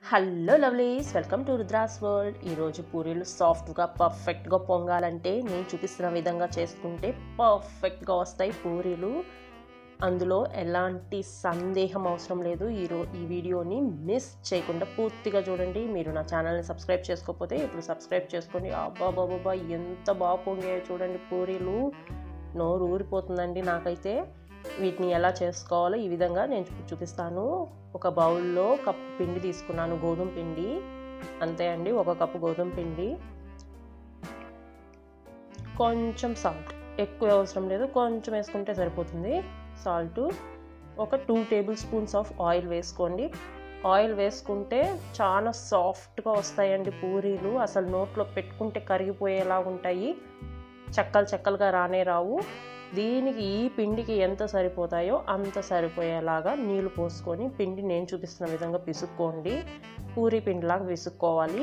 Hello lovelies, welcome to Rudra's world. ఈరోజు పూరీలు సాఫ్ట్గా పర్ఫెక్ట్గా పొంగాలంటే నేను చూపిస్తున్న విధంగా చేసుకుంటే పర్ఫెక్ట్గా వస్తాయి పూరీలు. అందులో ఎలాంటి సందేహం అవసరం లేదు. ఈ వీడియోని మిస్ చేయకుండా పూర్తిగా చూడండి. మీరు నా ఛానల్ని సబ్స్క్రైబ్ చేసుకోకపోతే ఇప్పుడు సబ్స్క్రైబ్ చేసుకోండి. అబ్బాబాబా ఎంత బాగా పొంగాయో చూడండి పూరీలు. నోరు ఊరిపోతుందండి నాకైతే. వీటిని ఎలా చేసుకోవాలో ఈ విధంగా నేను చూపిస్తాను. ఒక బౌల్లో కప్పు పిండి తీసుకున్నాను, గోధుమ పిండి. అంతే అండి, ఒక కప్పు గోధుమ పిండి. కొంచెం సాల్ట్, ఎక్కువ అవసరం లేదు, కొంచెం వేసుకుంటే సరిపోతుంది సాల్ట్. ఒక 2 టేబుల్ స్పూన్స్ ఆఫ్ ఆయిల్ వేసుకోండి. ఆయిల్ వేసుకుంటే చాలా సాఫ్ట్గా వస్తాయండి పూరీలు. అసలు నోట్లో పెట్టుకుంటే కరిగిపోయేలా ఉంటాయి, చెక్కలు చెక్కలుగా రానే రావు. దీనికి ఈ పిండికి ఎంత సరిపోతాయో అంత సరిపోయేలాగా నీళ్ళు పోసుకొని పిండి నేను చూపిస్తున్న విధంగా పిసుక్కోండి. పూరీ పిండిలాగా పిసుక్కోవాలి.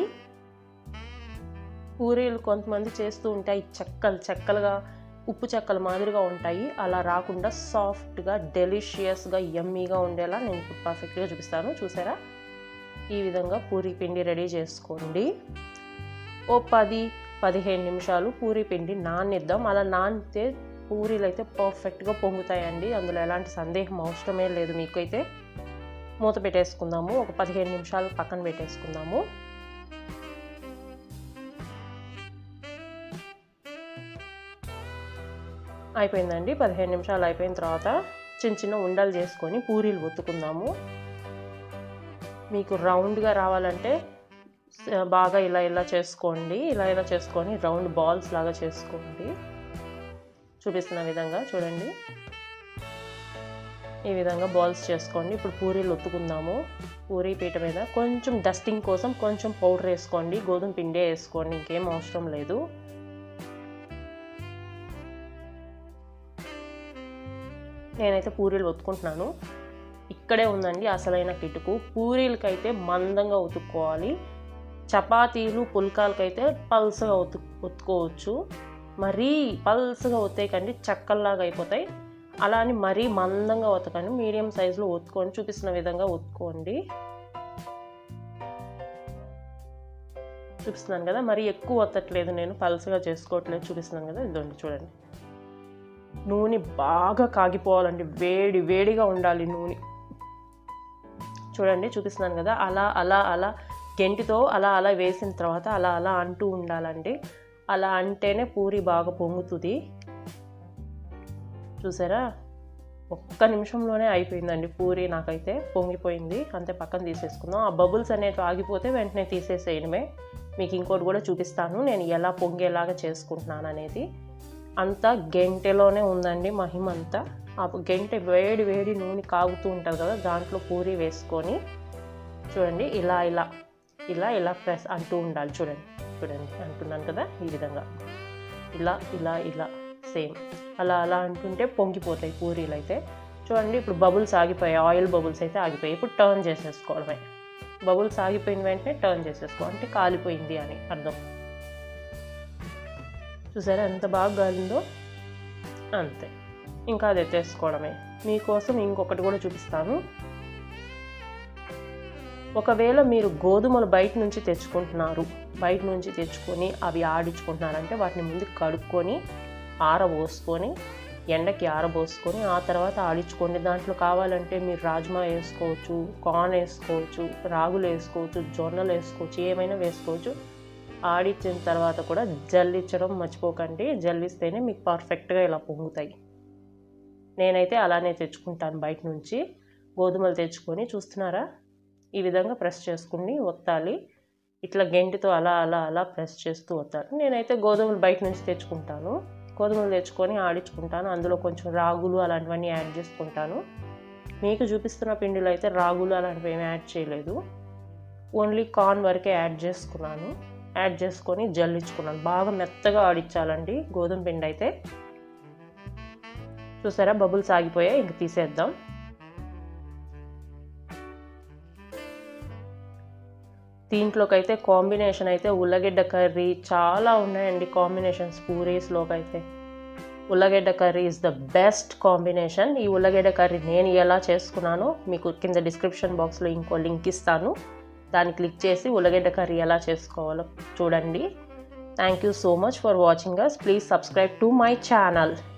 పూరీలు కొంతమంది చేస్తూ ఉంటాయి చెక్కలు చెక్కలుగా, ఉప్పు చెక్కల మాదిరిగా ఉంటాయి. అలా రాకుండా సాఫ్ట్గా, డెలిషియస్గా, యమ్మీగా ఉండేలా నేను ఇప్పుడు పర్ఫెక్ట్గా చూపిస్తాను. చూసారా? ఈ విధంగా పూరీ పిండి రెడీ చేసుకోండి. ఓ 10-15 నిమిషాలు పూరీ పిండి నానిద్దాం. అలా నానితే పూరీలు అయితే పర్ఫెక్ట్గా పొంగుతాయండి. అందులో ఎలాంటి సందేహం అవసరమే లేదు. మీకైతే మూత పెట్టేసుకుందాము. ఒక 15 నిమిషాలు పక్కన పెట్టేసుకుందాము. అయిపోయిందండి. 15 నిమిషాలు అయిపోయిన తర్వాత చిన్న చిన్న ఉండలు చేసుకొని పూరీలు ఒత్తుకుందాము. మీకు రౌండ్గా రావాలంటే బాగా ఇలా చేసుకోండి. ఇలా చేసుకొని రౌండ్ బాల్స్ లాగా చేసుకోండి. చూపిస్తున్న విధంగా చూడండి. ఈ విధంగా బాల్స్ చేసుకోండి. ఇప్పుడు పూరీలు ఒత్తుకుందాము. పూరీ పీట మీద కొంచెం డస్టింగ్ కోసం కొంచెం పౌడర్ వేసుకోండి. గోధుమ పిండే వేసుకోండి, ఇంకేం అవసరం లేదు. నేనైతే పూరీలు ఒత్తుకుంటున్నాను. ఇక్కడే ఉందండి అసలైన కిటుకు. పూరీలకైతే మందంగా ఉతుక్కోవాలి. చపాతీలు, పుల్కాలకైతే పల్సగా ఒత్తుకోవచ్చు. మరీ పల్సగా ఒత్తేయకండి, చక్కల్లాగా అయిపోతాయి. అలా అని మరీ మందంగా ఒత్తకండి, మీడియం సైజులో ఒత్తుకోండి. చూపిస్తున్న విధంగా ఒత్తుకోండి. చూపిస్తున్నాను కదా, మరీ ఎక్కువ ఒత్తట్లేదు, నేను పల్సగా చేసుకోవట్లేదు, చూపిస్తున్నాను కదా. ఇదండి చూడండి. నూనె బాగా కాగిపోవాలండి, వేడిగా ఉండాలి నూనె. చూడండి, చూపిస్తున్నాను కదా. అలా గెంటితో అలా వేసిన తర్వాత అలా అంటూ ఉండాలండి. అలా అంటేనే పూరి బాగా పొంగుతుంది. చూసారా? ఒక్క నిమిషంలోనే అయిపోయిందండి పూరి. నాకైతే పొంగిపోయింది. అంతే, పక్కన తీసేసుకుందాం. ఆ బబుల్స్ అనేవి ఆగిపోతే వెంటనే తీసేసేయడమే. మీకు ఇంకోటి కూడా చూపిస్తాను నేను ఎలా పొంగేలాగా చేసుకుంటున్నాను అనేది. అంతా గెంటెలోనే ఉందండి మహిమ అంతా. ఆ గెంటె వేడి నూనె కాగుతూ ఉంటుంది కదా, దాంట్లో పూరి వేసుకొని చూడండి ఇలా ప్రెస్ అంటూ ఉండాలి. చూడండి అంటున్నాను కదా, ఈ విధంగా ఇలా సేమ్ అలా అంటుంటే పొంగిపోతాయి పూరీలు అయితే. చూడండి, ఇప్పుడు బబుల్స్ ఆగిపోయాయి, ఆయిల్ బబుల్స్ అయితే ఆగిపోయాయి. ఇప్పుడు టర్న్ చేసేసుకోవడమే. బబుల్స్ ఆగిపోయిన వెంటనే టర్న్ చేసేసుకో, అంటే కాలిపోయింది అని అర్థం. చూసారా ఎంత బాగా గాలిందో? అంతే, ఇంకా అది ఎత్తేసుకోవడమే. మీకోసం ఇంకొకటి కూడా చూపిస్తాను. ఒకవేళ మీరు గోధుమలు బయట నుంచి తెచ్చుకొని అవి ఆడించుకుంటున్నారంటే వాటిని ముందు కడుక్కొని ఆరబోసుకొని, ఎండకి ఆరబోసుకొని ఆ తర్వాత ఆడించుకోండి. దాంట్లో కావాలంటే మీరు రాజ్మా వేసుకోవచ్చు, కార్న్ వేసుకోవచ్చు, రాగులు వేసుకోవచ్చు, జొన్నలు వేసుకోవచ్చు, ఏమైనా వేసుకోవచ్చు. ఆడించిన తర్వాత కూడా జల్లించడం మర్చిపోకండి. జల్లిస్తేనే మీకు పర్ఫెక్ట్గా ఇలా పొంగుతాయి. నేనైతే అలానే తెచ్చుకుంటాను బయట నుంచి. గోధుమలు తెచ్చుకొని, చూస్తున్నారా, ఈ విధంగా ప్రెస్ చేసుకుని ఒత్తాలి. ఇట్లా గెంటితో అలా ప్రెస్ చేస్తూ ఒత్తాలి. నేనైతే గోధుమలు బయట నుంచి తెచ్చుకుంటాను. గోధుమలు తెచ్చుకొని ఆడించుకుంటాను. అందులో కొంచెం రాగులు అలాంటివన్నీ యాడ్ చేసుకుంటాను. మీకు చూపిస్తున్న పిండిలో అయితే రాగులు అలాంటివి ఏమి యాడ్ చేయలేదు. ఓన్లీ కార్న్ వరకే యాడ్ చేసుకొని జల్లించుకున్నాను. బాగా మెత్తగా ఆడించాలండి గోధుమ పిండి అయితే. చూసారా, బబుల్స్ ఆగిపోయాయి. ఇంక తీసేద్దాం. దీంట్లోకైతే కాంబినేషన్ అయితే ఉల్లగడ్డ కర్రీ, చాలా ఉన్నాయండి కాంబినేషన్స్ పూరీస్లోకి అయితే. ఉల్లగడ్డ curry is the best combination. ఈ ఉల్లగడ్డ కర్రీ నేను ఎలా చేసుకున్నానో మీకు కింద డిస్క్రిప్షన్ బాక్స్లో ఇంకో లింక్ ఇస్తాను. దాన్ని క్లిక్ చేసి ఉల్లగడ్డ కర్రీ ఎలా చేసుకోవాలో చూడండి. Thank you so much for watching us. Please subscribe to my channel.